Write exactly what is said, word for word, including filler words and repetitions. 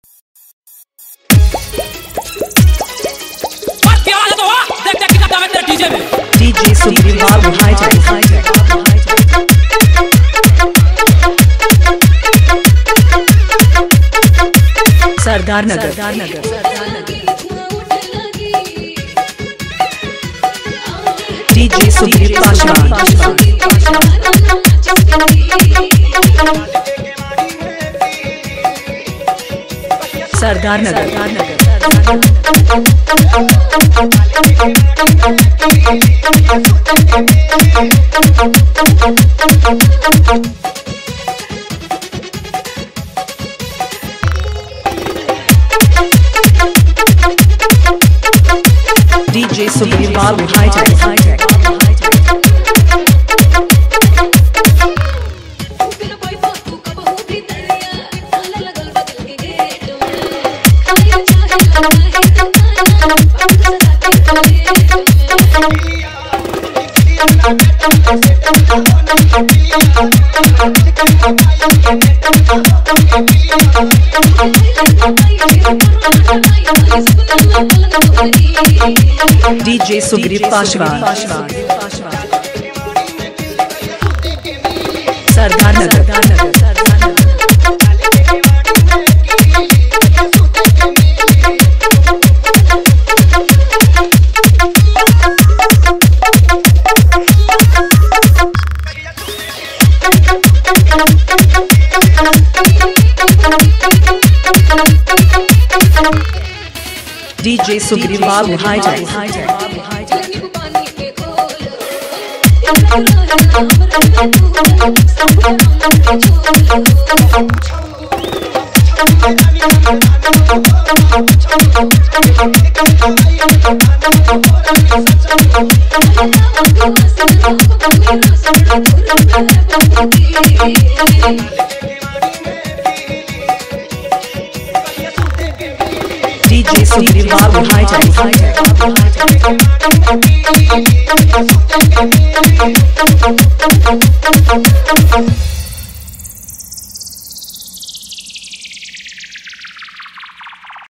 DJ supreme Babu hi tech Sardar Nagar DJ supreme Paswan Sardar Nagar DJ supreme Babu hitech DJ Sugriv Paswan Sardar Nagar DJ Sugriva Babu hitech DJ Sugriva Babu hi tech